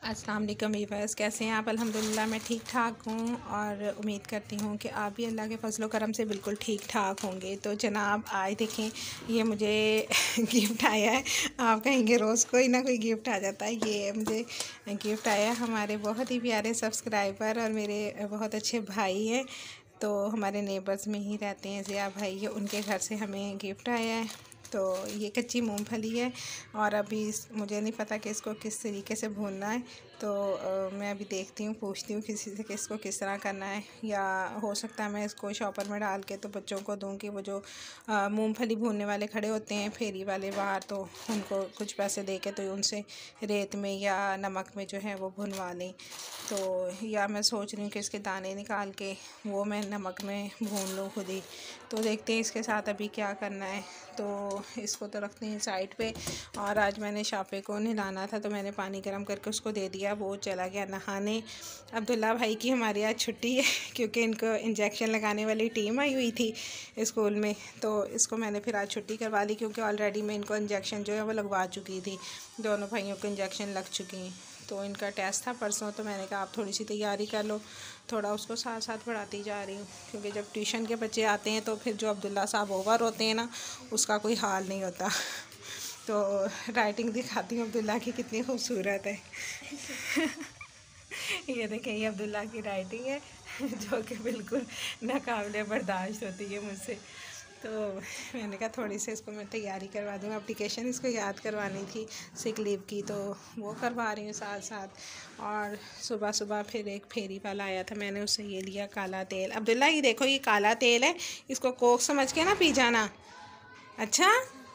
अस्सलाम वालेकुम वीवर्स, कैसे हैं आप। अल्हम्दुलिल्लाह मैं ठीक ठाक हूँ और उम्मीद करती हूँ कि आप भी अल्लाह के फजलो करम से बिल्कुल ठीक ठाक होंगे। तो जनाब आज देखें, ये मुझे गिफ्ट आया है। आप कहेंगे रोज़ कोई ना कोई गिफ्ट आ जाता है, ये मुझे गिफ्ट आया है हमारे बहुत ही प्यारे सब्सक्राइबर और मेरे बहुत अच्छे भाई हैं। तो हमारे नेबर्स में ही रहते हैं ज़िया भाई, है उनके घर से हमें गिफ्ट आया है। तो ये कच्ची मूंगफली है और अभी मुझे नहीं पता कि इसको किस तरीके से भूनना है। तो मैं अभी देखती हूँ, पूछती हूँ किसी से कि इसको किस तरह करना है, या हो सकता है मैं इसको शॉपर में डाल के तो बच्चों को दूँ कि वो जो मूंगफली भूनने वाले खड़े होते हैं फेरी वाले बाहर, तो उनको कुछ पैसे दे के तो उनसे रेत में या नमक में जो है वो भुनवा लें। तो या मैं सोच रही हूँ कि इसके दाने निकाल के वो मैं नमक में भून लूँ खुद ही। तो देखते हैं इसके साथ अभी क्या करना है। तो इसको तो रखते हैं साइड पे। और आज मैंने शाफे को नहलाना था तो मैंने पानी गर्म करके उसको दे दिया, वो चला गया नहाने। अब्दुल्ला भाई की हमारे आज छुट्टी है क्योंकि इनको इंजेक्शन लगाने वाली टीम आई हुई थी स्कूल में। तो इसको मैंने फिर आज छुट्टी करवा ली क्योंकि ऑलरेडी मैं इनको इंजेक्शन जो है वो लगवा चुकी थी। दोनों भाइयों को इंजेक्शन लग चुकी हैं। तो इनका टेस्ट था परसों, तो मैंने कहा आप थोड़ी सी तैयारी कर लो। थोड़ा उसको साथ साथ पढ़ाती जा रही हूँ क्योंकि जब ट्यूशन के बच्चे आते हैं तो फिर जो अब्दुल्ला साहब ओवर होते हैं ना, उसका कोई हाल नहीं होता। तो राइटिंग दिखाती हूँ अब्दुल्ला की कितनी खूबसूरत है। ये देखें, ये अब्दुल्ला की राइटिंग है जो कि बिल्कुल नाकाबिले बर्दाश्त होती है मुझसे। तो मैंने कहा थोड़ी सी इसको मैं तैयारी करवा दूँ, एप्लीकेशन इसको याद करवानी थी सिक लीव की, तो वो करवा रही हूँ साथ साथ। और सुबह सुबह फिर एक फेरी वाला आया था, मैंने उससे ये लिया काला तेल। अब्दुल्ला ये देखो, ये काला तेल है, इसको कोक समझ के ना पी जाना, अच्छा।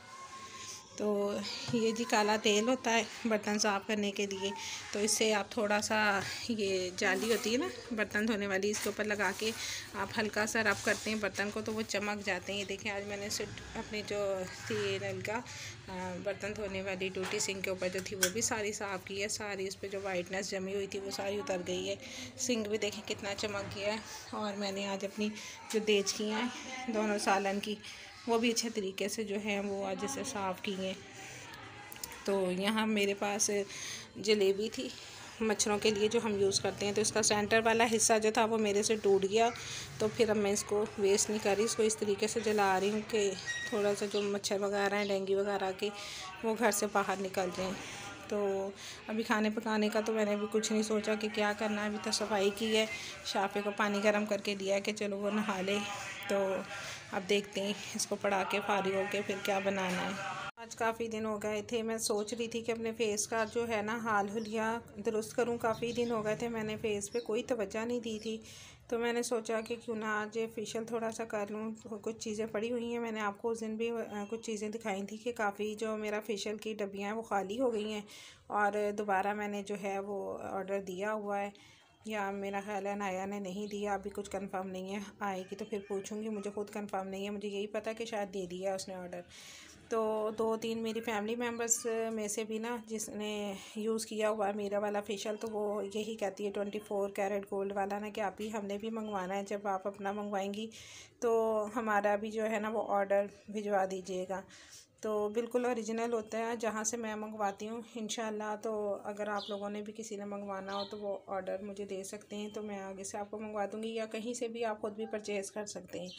तो ये जी काला तेल होता है बर्तन साफ़ करने के लिए। तो इससे आप थोड़ा सा, ये जाली होती है ना बर्तन धोने वाली, इसके ऊपर लगा के आप हल्का सा रब करते हैं बर्तन को तो वो चमक जाते हैं। ये देखें, आज मैंने अपनी जो थी नल का बर्तन धोने वाली टूटी सिंक के ऊपर जो थी वो भी सारी साफ़ की है। सारी उस पर जो वाइटनेस जमी हुई थी वो सारी उतर गई है। सिंक भी देखें कितना चमक गया है। और मैंने आज अपनी जो देचकियाँ हैं दोनों सालन की, वो भी अच्छे तरीके से जो है वो आज से साफ़ की हैं। तो यहाँ मेरे पास जलेबी थी मच्छरों के लिए जो हम यूज़ करते हैं, तो इसका सेंटर वाला हिस्सा जो था वो मेरे से टूट गया। तो फिर अब मैं इसको वेस्ट नहीं कर रही, इसको इस तरीके से जला रही हूँ कि थोड़ा सा जो मच्छर वगैरह हैं, डेंगू वगैरह के, वो घर से बाहर निकल जाएँ। तो अभी खाने पकाने का तो मैंने अभी कुछ नहीं सोचा कि क्या करना है। अभी तो सफाई की है, शाफे को पानी गर्म करके दिया है कि चलो वो नहा ले। तो अब देखते हैं इसको पढ़ा के फारिग होके फिर क्या बनाना है। आज काफ़ी दिन हो गए थे, मैं सोच रही थी कि अपने फ़ेस का जो है ना हाल हुलिया दुरुस्त करूं। काफ़ी दिन हो गए थे, मैंने फ़ेस पे कोई तवज्जो नहीं दी थी। तो मैंने सोचा कि क्यों ना आज फेशियल थोड़ा सा कर लूं। तो कुछ चीज़ें पड़ी हुई हैं, मैंने आपको उस दिन भी कुछ चीज़ें दिखाई थी कि काफ़ी जो मेरा फेशियल की डब्बियाँ हैं वो खाली हो गई हैं। और दोबारा मैंने जो है वो ऑर्डर दिया हुआ है, या मेरा ख्याल है नाया ने नहीं दिया, अभी कुछ कंफर्म नहीं है। आएगी तो फिर पूछूंगी, मुझे खुद कंफर्म नहीं है, मुझे यही पता कि शायद दे दिया उसने ऑर्डर। तो 2-3 मेरी फैमिली मेम्बर्स में से भी ना जिसने यूज़ किया हुआ है मेरा वाला फेशियल, तो वो यही कहती है 24 कैरेट गोल्ड वाला ना कि आप ही हमने भी मंगवाना है। जब आप अपना मंगवाएंगी तो हमारा भी जो है ना वो ऑर्डर भिजवा दीजिएगा। तो बिल्कुल ओरिजिनल होता है जहाँ से मैं मंगवाती हूँ इंशाल्लाह। तो अगर आप लोगों ने भी किसी ने मंगवाना हो तो वो ऑर्डर मुझे दे सकते हैं, तो मैं आगे से आपको मंगवा दूँगी, या कहीं से भी आप खुद भी परचेज़ कर सकते हैं।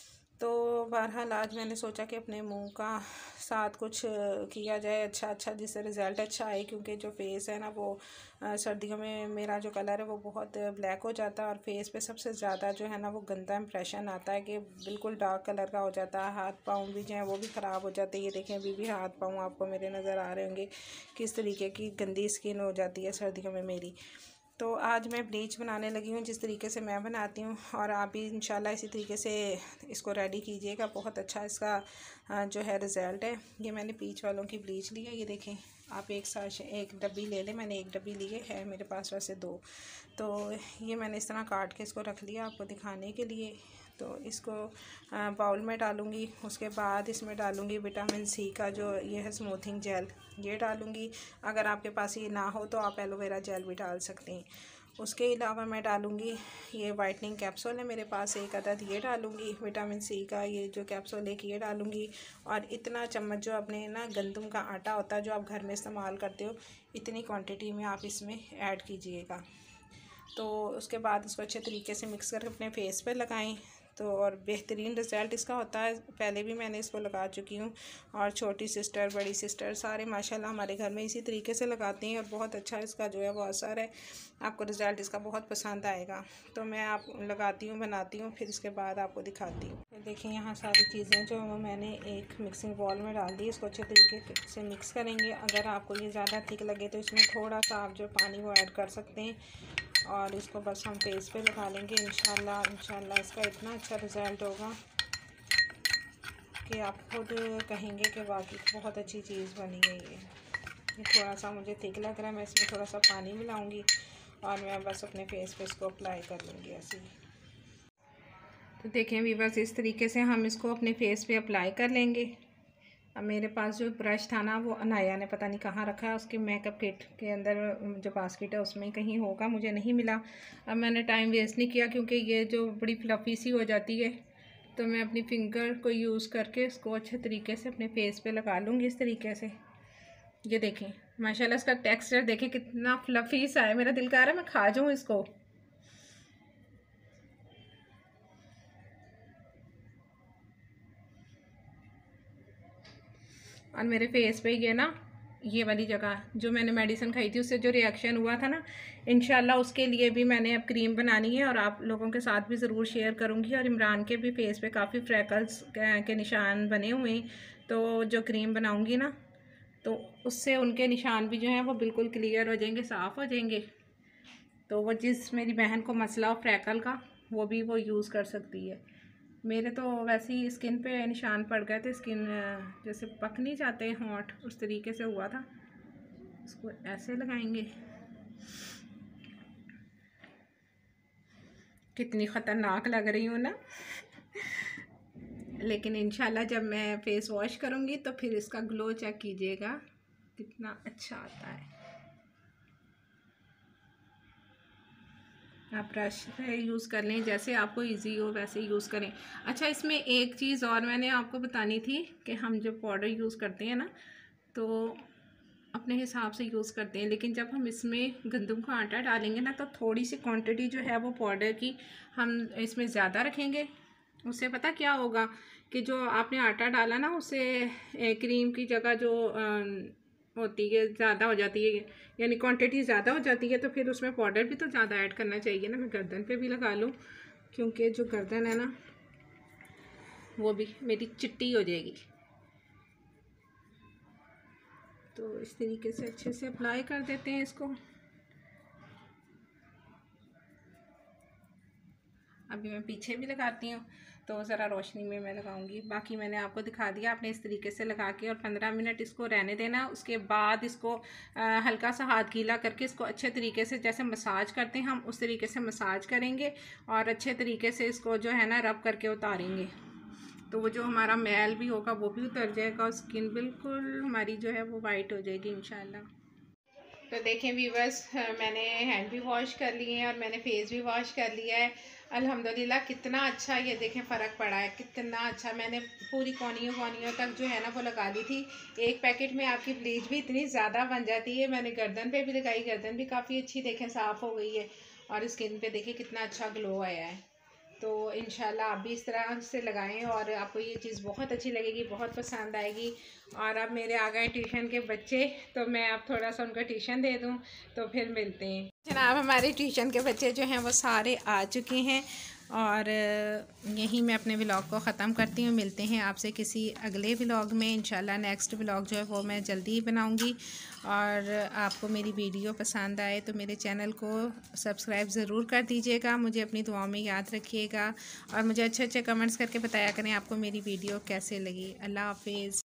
तो बहरहाल आज मैंने सोचा कि अपने मुंह का साथ कुछ किया जाए अच्छा जिससे रिज़ल्ट अच्छा आए, क्योंकि जो फेस है ना वो सर्दियों में मेरा जो कलर है वो बहुत ब्लैक हो जाता है और फेस पे सबसे ज़्यादा जो है ना वो गंदा इंप्रेशन आता है कि बिल्कुल डार्क कलर का हो जाता है। हाथ पाँव भी जो है वो भी ख़राब हो जाते हैं। ये देखें, अभी भी हाथ पाँव आपको मेरे नज़र आ रहे होंगे किस तरीके की गंदी स्किन हो जाती है सर्दियों में मेरी। तो आज मैं ब्लीच बनाने लगी हूँ जिस तरीके से मैं बनाती हूँ, और आप भी इंशाल्लाह इसी तरीके से इसको रेडी कीजिएगा। बहुत अच्छा इसका जो है रिज़ल्ट है। ये मैंने पीच वालों की ब्लीच ली है, ये देखें आप एक डब्बी ले लें। मैंने एक डब्बी ली है मेरे पास वैसे 2। तो ये मैंने इस तरह काट के इसको रख लिया आपको दिखाने के लिए। तो इसको बाउल में डालूँगी, उसके बाद इसमें डालूँगी विटामिन सी का जो ये है स्मूथिंग जेल, ये डालूँगी। अगर आपके पास ये ना हो तो आप एलोवेरा जेल भी डाल सकते हैं। उसके अलावा मैं डालूँगी ये वाइटनिंग कैप्सूल है मेरे पास एक अदद, ये डालूँगी। विटामिन सी का ये जो कैप्सूल एक ये डालूँगी। और इतना चम्मच जो अपने ना गंदम का आटा होता है जो आप घर में इस्तेमाल करते हो, इतनी क्वांटिटी में आप इसमें ऐड कीजिएगा। तो उसके बाद इसको अच्छे तरीके से मिक्स करके अपने फेस पे लगाएं। तो और बेहतरीन रिज़ल्ट इसका होता है। पहले भी मैंने इसको लगा चुकी हूँ और छोटी सिस्टर, बड़ी सिस्टर सारे माशाल्लाह हमारे घर में इसी तरीके से लगाते हैं और बहुत अच्छा इसका जो है वो असर है। आपको रिज़ल्ट इसका बहुत पसंद आएगा। तो मैं आप लगाती हूँ, बनाती हूँ, फिर इसके बाद आपको दिखाती हूँ। देखिए यहाँ सारी चीज़ें जो वो मैंने एक मिक्सिंग बॉल में डाल दी। इसको अच्छे तरीके से मिक्स करेंगे। अगर आपको ये ज़्यादा थिक लगे तो इसमें थोड़ा सा आप जो पानी वो ऐड कर सकते हैं। और इसको बस हम फेस पे लगा लेंगे। इंशाल्लाह इसका इतना अच्छा रिज़ल्ट होगा कि आप खुद कहेंगे कि वाकई बहुत अच्छी चीज़ बनी है ये थोड़ा सा मुझे थिक लग रहा है, मैं इसमें थोड़ा सा पानी मिलाऊंगी और मैं बस अपने फेस पे इसको अप्लाई कर लूँगी ऐसे ही। तो देखें भी बस इस तरीके से हम इसको अपने फेस पे अप्लाई कर लेंगे। अब मेरे पास जो ब्रश था ना वो अनाया ने पता नहीं कहाँ रखा है, उसके मेकअप किट के अंदर जो बास्केट है उसमें कहीं होगा, मुझे नहीं मिला। अब मैंने टाइम वेस्ट नहीं किया क्योंकि ये जो बड़ी फ्लफ़ी सी हो जाती है, तो मैं अपनी फिंगर को यूज़ करके इसको अच्छे तरीके से अपने फेस पे लगा लूँगी इस तरीके से। ये देखें माशाल्लाह इसका टेक्सचर देखें कितना फ्लफ़ी सा है, मेरा दिल कर रहा है मैं खा जाऊँ इसको। और मेरे फेस पे ये ना ये वाली जगह जो मैंने मेडिसिन खाई थी उससे जो रिएक्शन हुआ था ना, इंशाल्लाह उसके लिए भी मैंने अब क्रीम बनानी है और आप लोगों के साथ भी ज़रूर शेयर करूंगी। और इमरान के भी फेस पे काफ़ी फ्रैकल्स के निशान बने हुए हैं, तो जो क्रीम बनाऊंगी ना तो उससे उनके निशान भी जो हैं वो बिल्कुल क्लियर हो जाएंगे, साफ़ हो जाएंगे। तो वो जिस मेरी बहन को मसला हो फ्रैकल का वो भी वो यूज़ कर सकती है। मेरे तो वैसे ही स्किन पे निशान पड़ गए थे, स्किन जैसे पक नहीं जाते होंठ उस तरीके से हुआ था। इसको ऐसे लगाएंगे। कितनी ख़तरनाक लग रही हूँ ना लेकिन इंशाल्लाह जब मैं फ़ेस वॉश करूँगी तो फिर इसका ग्लो चेक कीजिएगा कितना अच्छा आता है। आप ब्रश यूज़ कर लें, जैसे आपको इजी हो वैसे यूज़ करें। अच्छा इसमें एक चीज़ और मैंने आपको बतानी थी कि हम जब पाउडर यूज़ करते हैं ना तो अपने हिसाब से यूज़ करते हैं, लेकिन जब हम इसमें गंदम का आटा डालेंगे ना तो थोड़ी सी क्वांटिटी जो है वो पाउडर की हम इसमें ज़्यादा रखेंगे। उससे पता क्या होगा कि जो आपने आटा डाला ना उससे क्रीम की जगह जो होती है ज़्यादा हो जाती है, यानी क्वांटिटी ज़्यादा हो जाती है, तो फिर उसमें पाउडर भी तो ज़्यादा ऐड करना चाहिए ना। मैं गर्दन पे भी लगा लूँ क्योंकि जो गर्दन है ना वो भी मेरी चिट्टी हो जाएगी। तो इस तरीके से अच्छे से अप्लाई कर देते हैं इसको। अभी मैं पीछे भी लगाती हूँ तो ज़रा रोशनी में मैं लगाऊंगी। बाकी मैंने आपको दिखा दिया, आपने इस तरीके से लगा के और 15 मिनट इसको रहने देना। उसके बाद इसको हल्का सा हाथ गीला करके इसको अच्छे तरीके से जैसे मसाज करते हैं हम उस तरीके से मसाज करेंगे और अच्छे तरीके से इसको जो है ना रब करके उतारेंगे। तो वो जो हमारा मैल भी होगा वो भी उतर जाएगा और स्किन बिल्कुल हमारी जो है वो वाइट हो जाएगी इंशाल्लाह। तो देखें व्यूअर्स मैंने हैंड भी वॉश कर लिए हैं और मैंने फेस भी वॉश कर लिया है। अल्हम्दुलिल्लाह कितना अच्छा ये देखें फ़र्क पड़ा है, कितना अच्छा। मैंने पूरी कोनियों तक जो है ना वो लगा दी थी। एक पैकेट में आपकी ब्लीच भी इतनी ज़्यादा बन जाती है। मैंने गर्दन पे भी लगाई, गर्दन भी काफ़ी अच्छी देखें साफ़ हो गई है और स्किन पे देखिए कितना अच्छा ग्लो आया है। तो इंशाल्लाह आप भी इस तरह से लगाएं और आपको ये चीज़ बहुत अच्छी लगेगी, बहुत पसंद आएगी। और अब मेरे आ गए ट्यूशन के बच्चे, तो मैं अब थोड़ा सा उनको ट्यूशन दे दूं तो फिर मिलते हैं। जनाब हमारे ट्यूशन के बच्चे जो हैं वो सारे आ चुके हैं और यहीं मैं अपने व्लॉग को ख़त्म करती हूँ। मिलते हैं आपसे किसी अगले व्लॉग में इंशाल्लाह। नेक्स्ट व्लॉग जो है वो मैं जल्दी ही बनाऊँगी। और आपको मेरी वीडियो पसंद आए तो मेरे चैनल को सब्सक्राइब ज़रूर कर दीजिएगा। मुझे अपनी दुआओं में याद रखिएगा और मुझे अच्छे अच्छे कमेंट्स करके बताया करें आपको मेरी वीडियो कैसे लगी। अल्लाह हाफिज़।